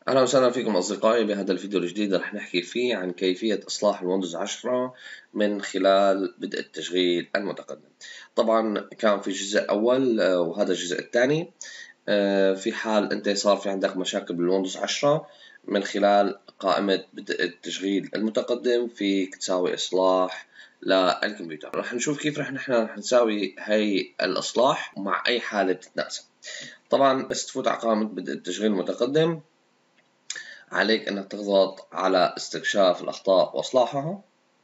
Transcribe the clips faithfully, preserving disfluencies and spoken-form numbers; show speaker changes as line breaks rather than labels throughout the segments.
أهلا وسهلا فيكم أصدقائي. بهذا الفيديو الجديد رح نحكي فيه عن كيفية إصلاح الويندوز عشرة من خلال بدء التشغيل المتقدم. طبعا كان في جزء أول آه، وهذا الجزء الثاني. آه، في حال أنت صار في عندك مشاكل بالويندوز عشرة من خلال قائمة بدء التشغيل المتقدم فيك تساوي إصلاح للكمبيوتر. رح نشوف كيف رح نحن رح نساوي هاي الإصلاح ومع أي حالة بتتناسب. طبعا بس تفوت على قائمة بدء التشغيل المتقدم، عليك أنك تضغط على استكشاف الأخطاء وإصلاحها،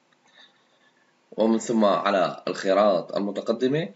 ومن ثم على الخيارات المتقدمة،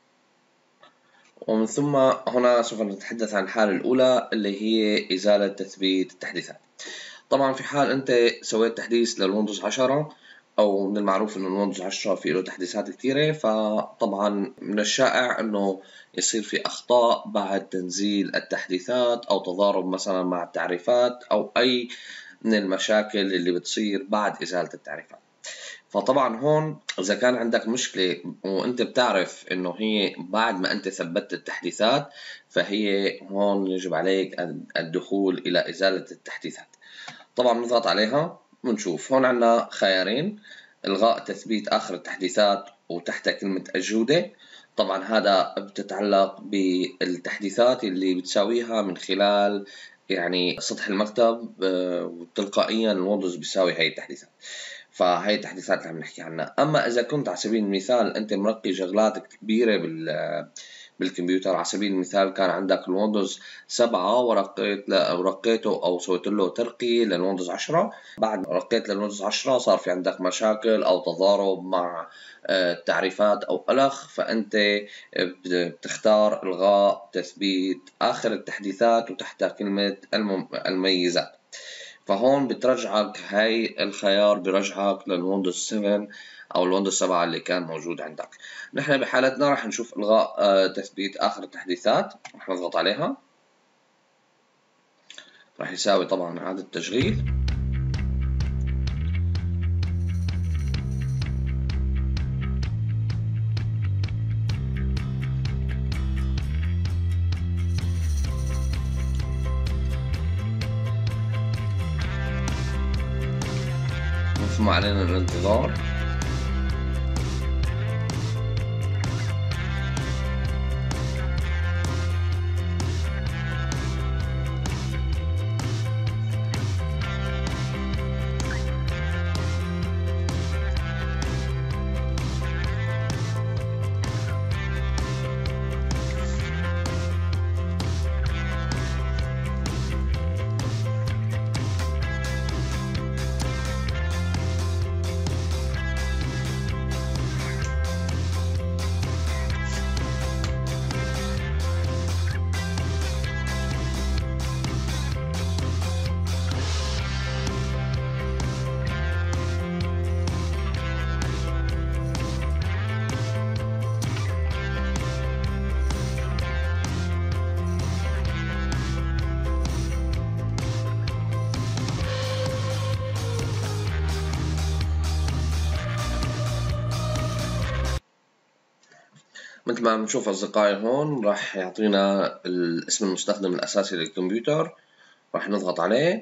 ومن ثم هنا سوف نتحدث عن الحالة الأولى اللي هي إزالة تثبيت التحديثات. طبعا في حال أنت سويت تحديث للويندوز عشرة، أو من المعروف أن الويندوز عشرة فيه له تحديثات كثيرة، فطبعا من الشائع أنه يصير في أخطاء بعد تنزيل التحديثات أو تضارب مثلا مع التعريفات أو أي من المشاكل اللي بتصير بعد إزالة التعريفات. فطبعا هون إذا كان عندك مشكلة وأنت بتعرف إنه هي بعد ما أنت ثبتت التحديثات، فهي هون يجب عليك الدخول إلى إزالة التحديثات. طبعا نضغط عليها ونشوف هون عندنا خيارين: إلغاء تثبيت آخر التحديثات وتحت كلمة الجودة. طبعا هذا بتتعلق بالتحديثات اللي بتساويها من خلال يعني سطح المكتب، وتلقائيا الويندوز بيساوي هاي التحديثات. فهي التحديثات اللي عم نحكي عنها. أما إذا كنت على سبيل المثال أنت مرقي شغلات كبيرة بال بالكمبيوتر، على سبيل المثال كان عندك الويندوز سبعة ورقيت ورقيته أو سويت له ترقية للويندوز عشرة، بعد ما رقيت للويندوز عشرة صار في عندك مشاكل أو تضارب مع التعريفات أو ألخ، فأنت بتختار إلغاء تثبيت آخر التحديثات وتحت كلمة المميزات. فهون بترجعك هاي الخيار برجعك للويندوز سبعة أو الويندوز سبعة اللي كان موجود عندك. نحن بحالتنا راح نشوف إلغاء آه تثبيت آخر التحديثات، راح نضغط عليها، راح يساوي طبعا إعادة تشغيل. ثم علينا الانتظار. مثل ما عم نشوف أصدقائي هون راح يعطينا الاسم المستخدم الأساسي للكمبيوتر، راح نضغط عليه،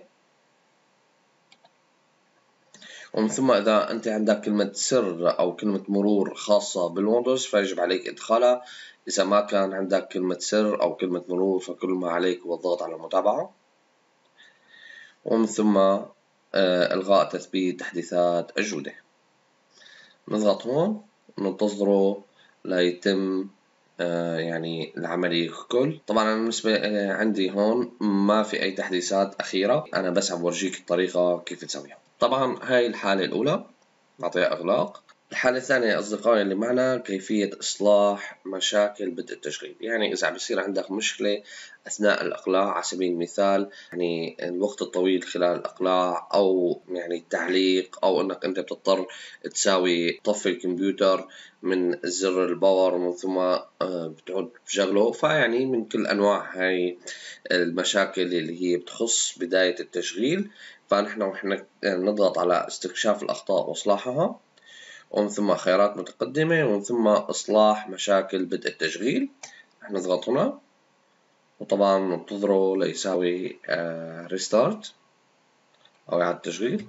ومن ثم إذا أنت عندك كلمة سر أو كلمة مرور خاصة بالويندوز فيجب عليك إدخالها. إذا ما كان عندك كلمة سر أو كلمة مرور فكل ما عليك هو الضغط على المتابعة، ومن ثم إلغاء تثبيت تحديثات الجودة. نضغط هون وننتظره ليتم يعني العملية ككل. طبعا أنا بالنسبة عندي هون ما في أي تحديثات أخيرة، أنا بس عم ورجيك الطريقة كيف تسويها. طبعا هاي الحالة الأولى نعطيها إغلاق. الحالة الثانية يا أصدقائي اللي معنا كيفية إصلاح مشاكل بدء التشغيل. يعني إذا عم بيصير عندك مشكلة أثناء الإقلاع، على سبيل المثال يعني الوقت الطويل خلال الإقلاع، أو يعني التعليق، أو إنك أنت بتضطر تساوي طفي الكمبيوتر من زر الباور ومن ثم بتعود تشغله، فيعني من كل أنواع هاي المشاكل اللي هي بتخص بداية التشغيل، فنحن رح نضغط على استكشاف الأخطاء وإصلاحها، ومن ثم خيارات متقدمة، ومن ثم إصلاح مشاكل بدء التشغيل. رح نضغط هنا وطبعا ننتظره ليساوي ريستارت أو إعادة تشغيل.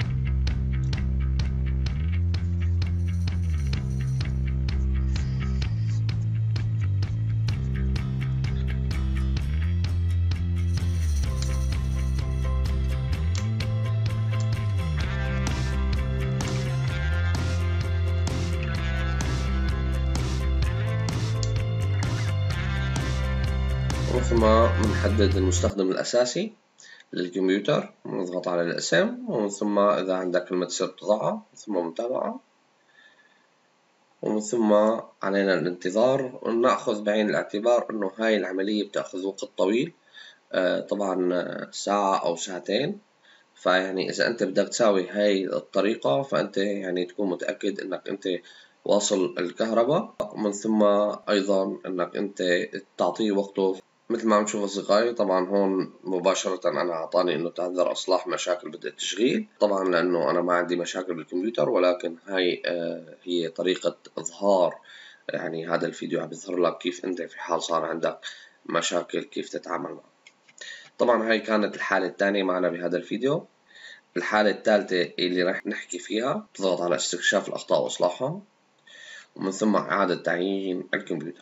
ثم بنحدد المستخدم الأساسي للكمبيوتر، نضغط على الاسم، ومن ثم إذا عندك كلمة سر تضعها، ثم متابعة، ومن ثم علينا الانتظار. ونأخذ بعين الاعتبار إنه هاي العملية بتأخذ وقت طويل، آه طبعا ساعة أو ساعتين. فيعني إذا أنت بدك تساوي هاي الطريقة فأنت يعني تكون متأكد إنك أنت واصل الكهرباء، ومن ثم أيضا إنك أنت تعطيه وقته. مثل ما عم تشوف أصدقائي، طبعا هون مباشرة أنا أعطاني إنه تعذر إصلاح مشاكل بدء التشغيل، طبعا لأنه أنا ما عندي مشاكل بالكمبيوتر، ولكن هاي آه هي طريقة إظهار يعني هذا الفيديو عم بيظهر لك كيف أنت في حال صار عندك مشاكل كيف تتعامل معها. طبعا هاي كانت الحالة الثانية معنا بهذا الفيديو. الحالة الثالثة اللي راح نحكي فيها تضغط على استكشاف الأخطاء وإصلاحها، ومن ثم إعادة تعيين الكمبيوتر.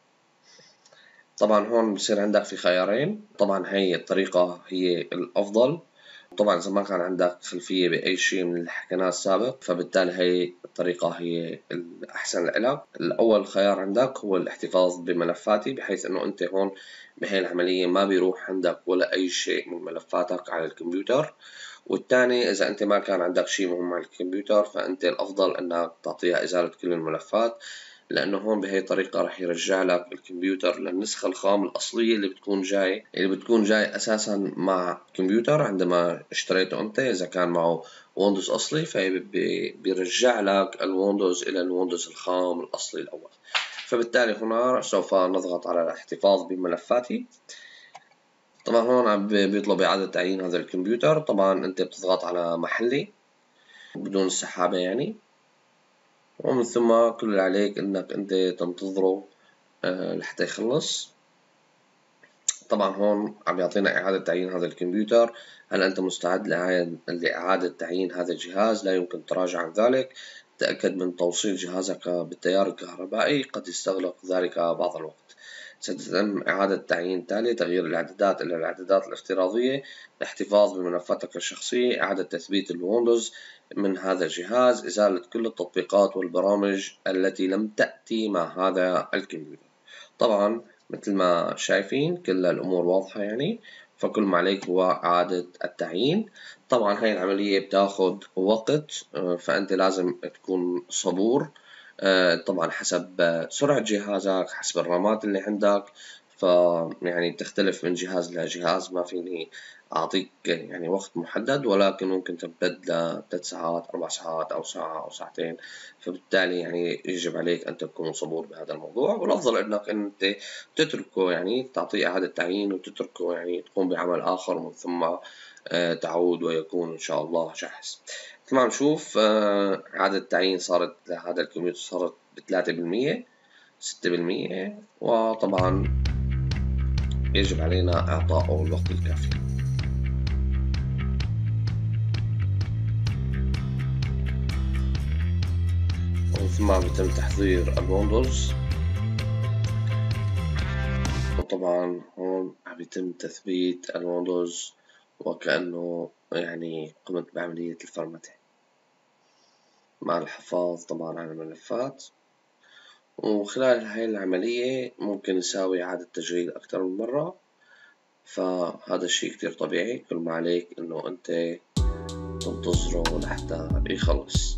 طبعا هون بصير عندك في خيارين، طبعا هي الطريقة هي الأفضل. طبعا إذا ما كان عندك خلفية بأي شيء من اللي حكيناه السابق فبالتالي هي الطريقة هي الأحسن لك. الأول خيار عندك هو الاحتفاظ بملفاتي، بحيث إنه أنت هون بهي العملية ما بيروح عندك ولا أي شيء من ملفاتك على الكمبيوتر. والثاني إذا أنت ما كان عندك شيء مهم على الكمبيوتر فأنت الأفضل إنك تعطيها إزالة كل الملفات، لأنه هون بهي الطريقة راح يرجع لك الكمبيوتر للنسخة الخام الأصلية اللي بتكون جاي اللي بتكون جاي أساسا مع الكمبيوتر عندما اشتريته أنت. إذا كان معه ويندوز أصلي فبيرجع لك الويندوز إلى الويندوز الخام الأصلي الأول. فبالتالي هنا سوف نضغط على الاحتفاظ بملفاتي. طبعا هون عم بيطلب إعادة تعيين هذا الكمبيوتر. طبعا أنت بتضغط على محلي بدون السحابة يعني، ومن ثم كل اللي عليك إنك أنت تنتظره أه لحتى يخلص. طبعا هون عم يعطينا إعادة تعيين هذا الكمبيوتر. هل أنت مستعد لإعادة تعيين هذا الجهاز؟ لا يمكن التراجع عن ذلك. تأكد من توصيل جهازك بالتيار الكهربائي، قد يستغرق ذلك بعض الوقت. ستتم إعادة تعيين تالي: تغيير الإعدادات إلى الإعدادات الافتراضية، الاحتفاظ بملفاتك الشخصية، إعادة تثبيت الويندوز من هذا الجهاز، إزالة كل التطبيقات والبرامج التي لم تأتي مع هذا الكمبيوتر. طبعا مثل ما شايفين كل الأمور واضحة يعني، فكل ما عليك هو إعادة التعيين. طبعا هاي العملية بتاخد وقت، فأنت لازم تكون صبور، طبعا حسب سرعة جهازك، حسب الرامات اللي عندك، فيعني بتختلف من جهاز لجهاز. ما فيني أعطيك يعني وقت محدد، ولكن ممكن تمتد لثلاث ساعات، أربع ساعات، أو ساعة أو ساعتين. فبالتالي يعني يجب عليك أن تكون صبور بهذا الموضوع، والأفضل أنك أنت تتركه يعني تعطيه إعادة تعيين وتتركه يعني تقوم بعمل آخر، ومن ثم تعود ويكون إن شاء الله جاهز. مثل ما نشوف إعادة التعيين صارت لهذا الكمبيوتر صارت بثلاثة بالمية، ستة بالمية، وطبعا يجب علينا إعطائه الوقت الكافي. ومن ثم بيتم تحضير الويندوز، وطبعا هون عم يتم تثبيت الويندوز وكأنه يعني قمت بعملية الفرمتة مع الحفاظ طبعا على الملفات. وخلال هاي العملية ممكن نساوي إعادة تشغيل أكثر من مرة، فهذا الشيء كتير طبيعي. كل ما عليك إنه أنت تنتظره لحتى يخلص.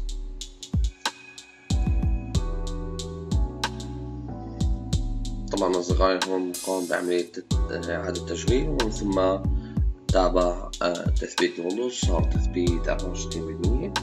طبعا أصدقائي هون قام بعملية إعادة تشغيل، ومن ثم تابع تثبيت الويندوز، صار تثبيت أربعة وستين بالمية.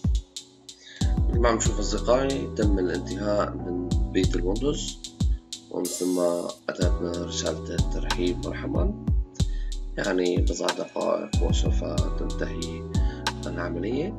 مثل ما عم نشوف أصدقائي تم الانتهاء من تثبيت الويندوز، ومن ثم أتتنا رسالة الترحيب مرحبا، يعني بضع دقائق وسوف تنتهي العملية.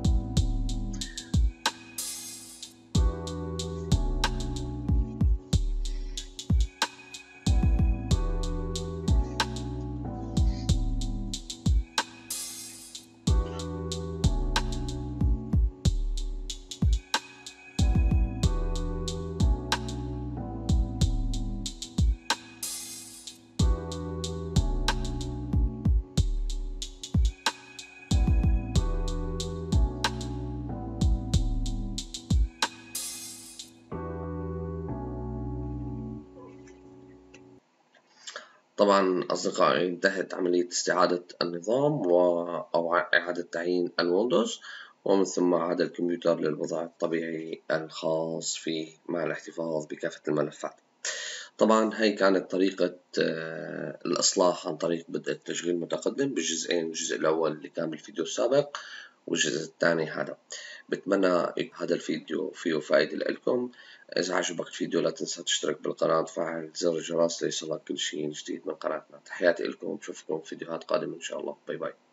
طبعا أصدقائي انتهت عملية استعادة النظام و... أو إعادة تعيين الويندوز، ومن ثم عاد الكمبيوتر للوضع الطبيعي الخاص فيه مع الاحتفاظ بكافة الملفات. طبعا هي كانت طريقة الإصلاح عن طريق بدء التشغيل المتقدم بالجزئين، الجزء الأول اللي كان بالفيديو السابق والجزء الثاني هذا. بتمنى هذا الفيديو فيه فائدة لكم. إذا عجبك الفيديو لا تنسى تشترك بالقناة وتفعل زر الجرس ليصلك كل شيء جديد من قناتنا. تحياتي لكم، نشوفكم في فيديوهات قادمة إن شاء الله. باي باي.